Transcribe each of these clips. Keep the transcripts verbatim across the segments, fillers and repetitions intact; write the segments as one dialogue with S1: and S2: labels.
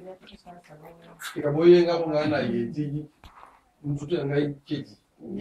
S1: Ikaboyenga mungana yeti. Mfutu ngai keti.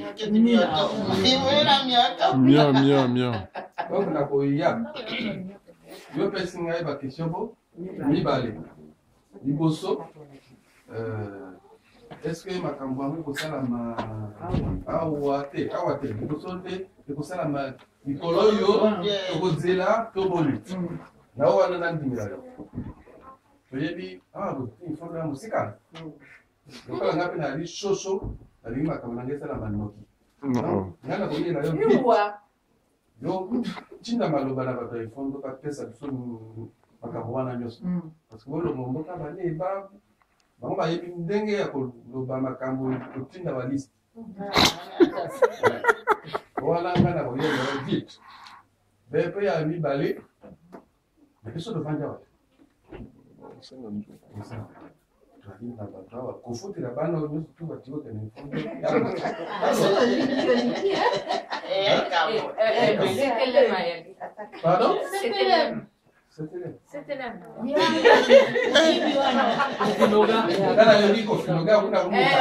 S2: Mia mia mia.
S1: Donc na koya. Yo pesi ngai ba question bo. Mi balé. Liboso. Euh est-ce que makambo amwe kosala ma awate awate liboso te kosala ma mikolo yo kozela to boli. Na wana na ndimira yo. Oyebi ah bo informe musika. Lokala ngapi na li shosho ali makambo ngesa na manoki.
S2: Non.
S1: Ngana koyela yo. Yo chinda maloba na bato ifondo ka pesa biso makambo wana nyonso. Parce que bolo mboka bale ba bango bayebi ndenge ya koloba makambo kotinda ba liste. Wala ngana koyela yo vite. Bepe ya mibale. Biso do fanja wa. Kofuti la bana nyonso tu batiwa kana ifondo. Pardon?
S3: C'était l'aime.
S1: C'était l'aime.
S3: C'était l'aime.
S1: Dala yo niko finoga kuna kumuka.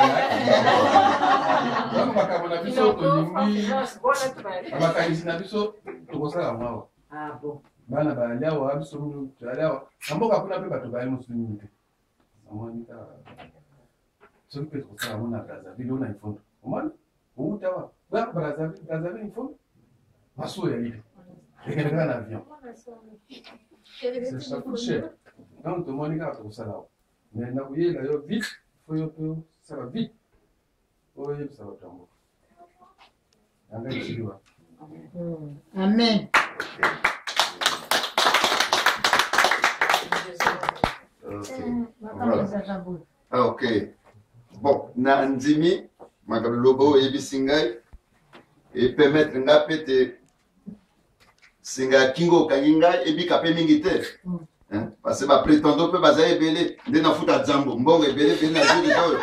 S1: Wangu makamona biso tolingi. Abakanisi na biso tokosala mwawa.
S4: Ah bon.
S1: Bana balia wa biso mu tualia. Amboka kuna pe bato baye musulmi te. Amonika. Soki pe tokosala mona Brazzaville ona ifondo. Omani? Utawa. Ba Brazzaville, Brazzaville ifondo. Maso ya ile. Ekena na avion. Ça coûte cher. Donc, tout le monde est là pour ça. Mais nous voyons là, vite, il faut ça va vite. Oui, ça va tomber.
S4: Amen.
S5: Voilà. Ah, ok. Bon, na ndimi, magabe lobo ebi singai et permettre ngapete singa kingo kanginga ebi kape mingi te. Hein? Parce que ba prétendo pe baza ebele nde na futa jambo mbongo ebele ebele na jodi tawo.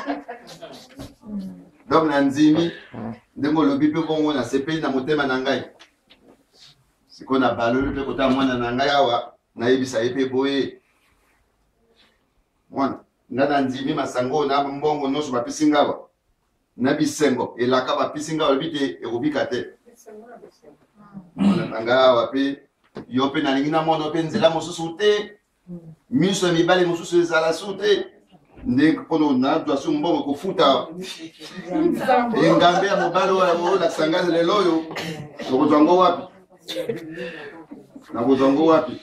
S5: Donc na ndimi ndengo lobi pe bongo na sepe na motema na ngai. Siko na balolo pe kota mwana na ngai awa na yebisa epe boye. Mwana ngana ndimi masango na mbongo noso ba pisingawa. Na bisengo elaka ba pisingawa bite erobika te. Mwana tanga wapi yope na lingina mono pe nzela mosusu te. Miso mibale mosusu ezala sute. Ndeko kono na twasu mbongo kofuta. Engambe ya mobalo wa la sangaze lelo yo. Ngotongo wapi? Na ngotongo wapi?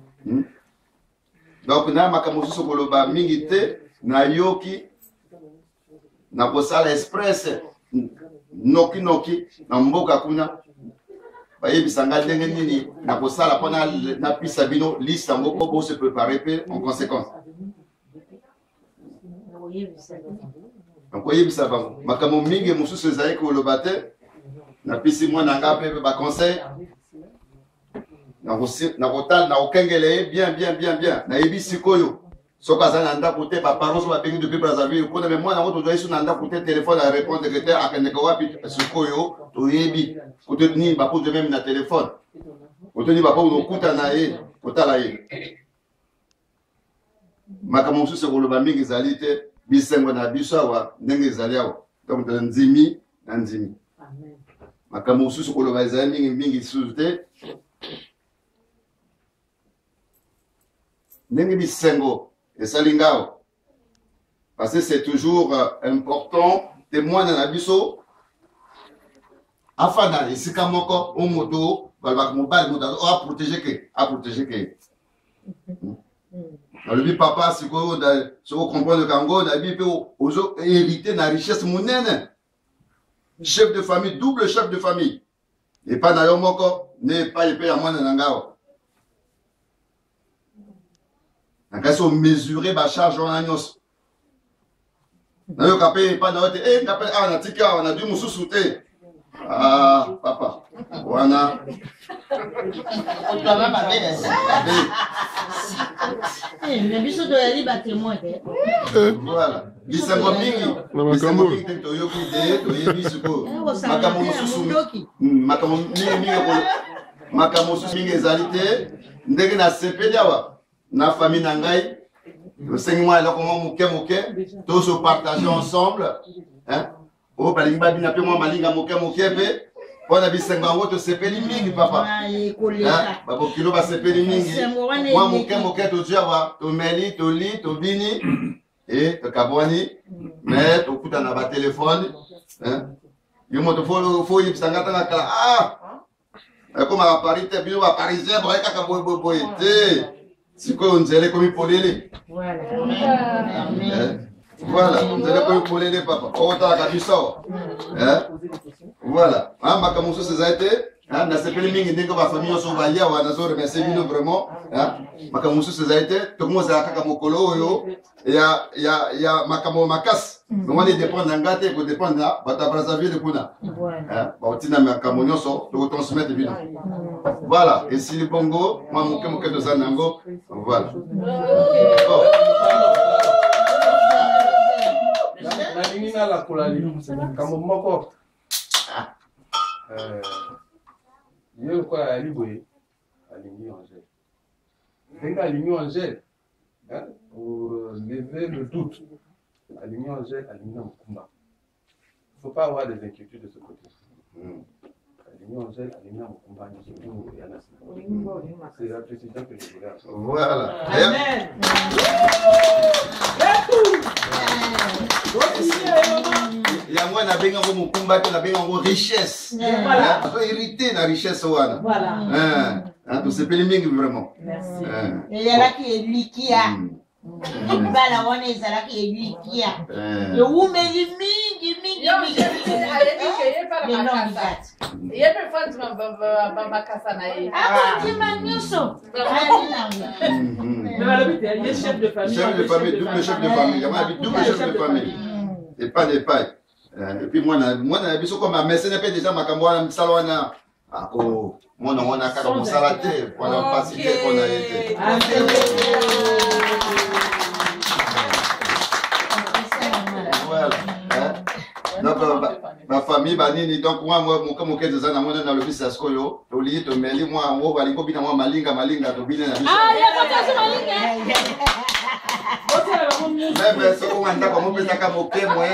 S5: Donc na makamosusu koloba mingi te na yoki na kosala express noki noki na mboka kuna bayebisa nga ndenge nini na kosala pona na pisa bino liste ngoko bo se préparer pe en conséquence. Donc oyebisa bango makambo mingi mosusu ezali koloba te na pisi mwana nga pe ba conseil na kosi na kotal na okengele bien bien bien bien na yebisi koyo soka za na ndako te ba parents ba bengi depuis Brazzaville ko na me mwana ngoto zo isu na ndako te téléphone à répondre que te akende ko wapi sikoyo to yebi ko te ni ba pose même na téléphone ko te ni ba po no kuta na ye ko tala ye makambo susu ko lo ba mingi zali te bisengo na bisawa ndenge zali awa donc nzimi na nzimi amen makambo susu ko lo ba zali mingi mingi susu te ndenge bisengo et salingao parce que c'est toujours euh, important témoin dans la biso afin d'aller si kamoko au moto balbak mobile moto a protéger que a protéger que alors lui papa si ko da so comprendre kango da bi pe ozo hériter na richesse monene chef de famille double chef de famille et pas na yo moko ne pas y payer mwana na ngao. Quand on mesurer la charge en agnos. N'a yo kapé pas na wote eh kapé ah na tika on a dû musu souter. Ah papa. Wana.
S4: On doit pas parler. Eh mais biso do yali ba témoin de.
S5: Voilà. Bisengo mingi. Bisengo mingi to yo ku de to yebi suko. Makambo musu. Makambo mingi mingi ko. Makambo musu mingi ezalite ndenge na sepe dawa. Na famille na ngai Le cinq mois, là, comment mouké, mouké, tous se partager ensemble. Hein? Oh, bah, l'imba bina pe moi, malinga mouké, mouké, pe. On a vu cinq mois, tu sais pas les mingi, papa. Hein? Bah, pour kilo, bah, c'est pas les mingi. Moi, mouké, mouké, tu dis, ah, tu meli, tu lis, tu bini, et tu kabouani, mais tu coûtes un téléphone. Hein? Il m'a dit, faut, faut, il s'en gâte, ah! Comme à Paris, tu es bien à Paris, tu es bien à Paris, tu es bien. C'est quoi, on dirait comme il faut les. Voilà. Voilà, on dirait comme il faut les, papa. Oh, t'as qu'à du sort. Voilà. Ah, ma camoufle, c'est ça, été. Ah, n'a pas les mingi, n'est-ce pas, famille, on s'en va y avoir, on a sorti, mais c'est bien vraiment. Ah, ma camoufle, c'est ça, été. Tout le monde, c'est à Kakamokolo, yo. Il y a, il y a, il y a ma camo, ma casse. Mais on est dépend d'un gâté, qu'on dépend d'un, bah, t'as pas sa vie de Kuna. Ah, bah, on tient à ma camonio, so, de transmettre bien. Voilà. Et si le bongo, moi, mon camo, de Zanango, voilà.
S1: La ligne à la colali, comme mon corps. Il y a quoi à l'iboué, à l'igno Angèle. Dès qu'à l'igno Angèle, pour lever le doute, à l'igno Angèle, à l'igno Mkumba. Il ne faut pas avoir des inquiétudes de ce côté. À l'igno Angèle, à l'igno Mkumba, c'est la précision que je voulais avoir.
S5: Voilà.
S3: Amen.
S5: Il y a moi, qui a un combat, qui a une richesse.
S3: Voilà.
S5: Il faut hériter la richesse. Voilà.
S3: Voilà.
S5: Tout c'est périmé vraiment.
S3: Merci.
S4: Il y a là qui est liquide. Bala wana ezala qui est liquide. Le wumeli mingi mingi mingi. Mais non, il y a personne qui va makasa na ye. Ah, tu m'as nyuso.
S3: Il est chef de famille.
S5: Chef de famille, double chef de famille. Il y a double chef de famille. Et pas des pailles. Et puis moi, moi, je suis comme mais ce n'est pas déjà ma camarade, je salon na. Ah, oh, moi, on a qu'à mon salaté, on a passé qu'on a été. Voilà. Donc, ma famille, donc moi, mon comme auquel des années, moi, dans le fils à Skoyo, au lit, au meli, moi, en haut, valingo, bina, moi, malinga, malinga, to bina.
S4: Ah, il y a pas de malinga.
S5: Mais ce qu'on a comme on peut s'accaper au pied, moi,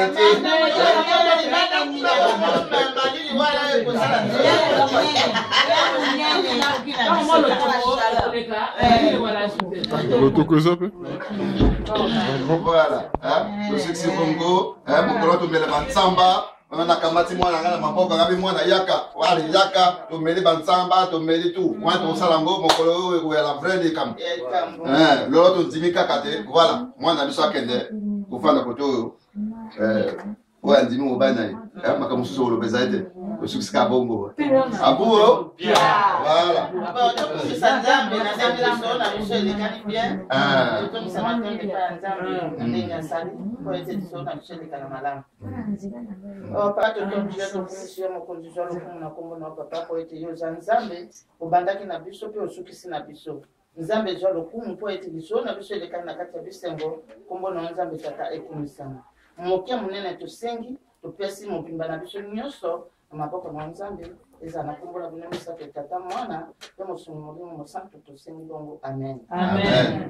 S5: voilà, le succès Congo, mon gros, tu mets le bansamba, on a kamati moi, on a ma boca, on a mis moi, on a yaka, voilà, yaka, tu mets le bansamba, tu mets tout. Moi, tu salango, mon colo, ou la vraie des cam. L'autre, tu dis kakate, voilà, moi, on a mis ça kende, pour faire la photo. Ouais, dis-moi au banay. Ma comme sur le besaide, le succès à bongo. À vous, voilà.
S4: Ça dame, mais la dame la sonne, la michelle, les canibiens. Ah. Comme ça m'attend de pas un dame, on est à salle, pour être de sonne, la michelle, les canamalam. Oh, pas de ton Dieu, ton condition, mon condition, le fond, on a comme mon papa, pour être yo zanzambe, au banda qui n'a biso, puis au suki si n'a biso. Nzambe zo le coup, on peut être biso, n'a biso, les canakata bisengo, comme on a nzambe tata et kumisama. Mokia munene tusengi tupesi mopimba na biso nyonso na maboko mwa Nzambe eza na kombo na bino misato tata mwana pe mosungu molimo mosantu tusengi bongo amen.
S3: Amen.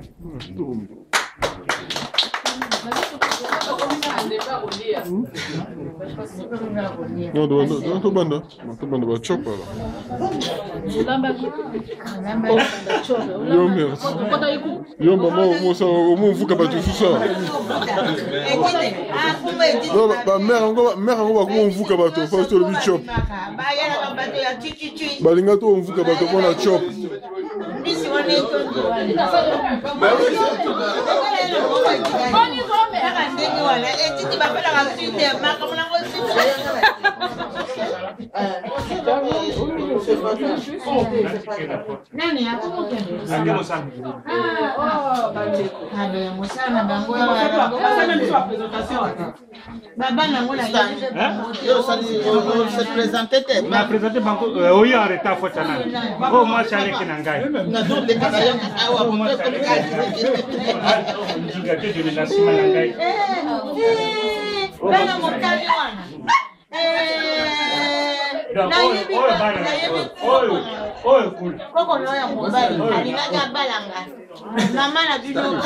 S2: Non, non, non, non, banda. Non, banda, ba chop là. Yo merci. Yo maman, moi ça, au moins vous capable tout ça. Non, ba mère encore, mère encore comment vous capable tout, faut tout le chop. Ba linga to on vous capable tout na chop.
S4: Bisi wana itondo. Boni ngome akandeni wala etiti bapela ngafite maka mna ngosita. Nani hapo mkende?
S6: Ande mosana.
S4: Ah, oh, bale. Ande mosana bango wa bango. Baba nango na yo sali yo se présenter tête.
S6: Na présenter bango oyo arrêta fotana. Ko moi chale kinangai.
S4: Na donc les kaya awa bongo ko
S6: Ndiga ke de la sima nangai.
S4: Eh. Bana mokali wana. Eh. Na yebi na yebi.
S6: Oyo, oyo kul.
S4: Koko noya mobali, alinaga balanga. Maman a dit non.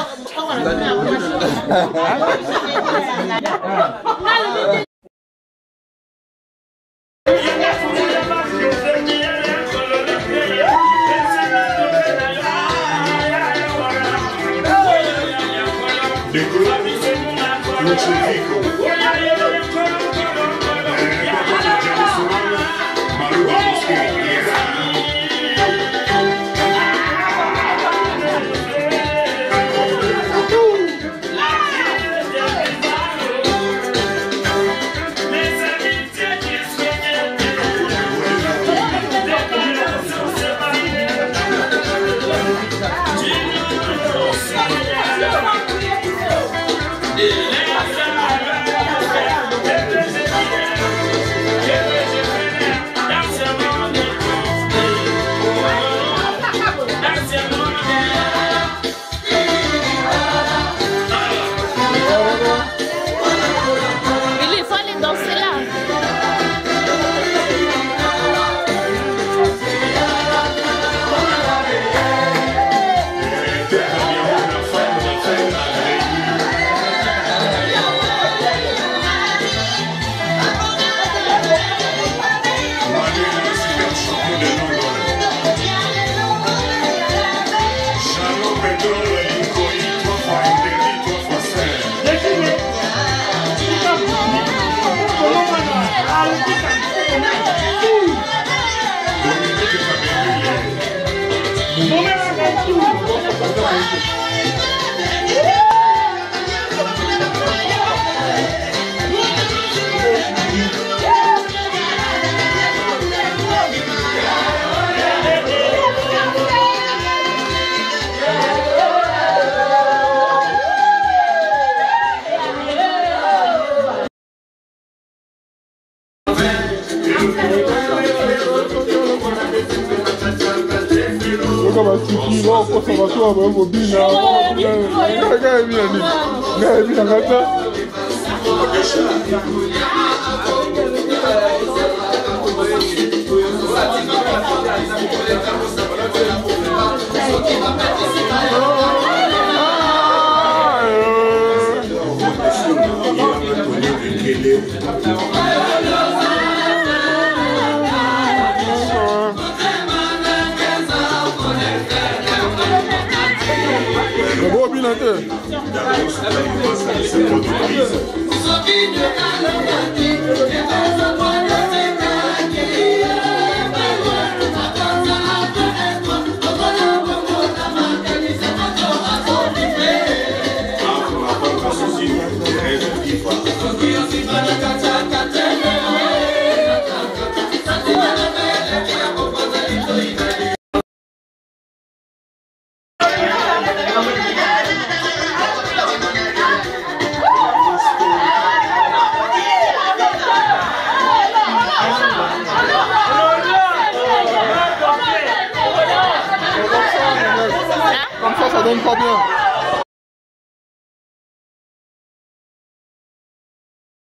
S2: Comme ça, ça donne pas bien.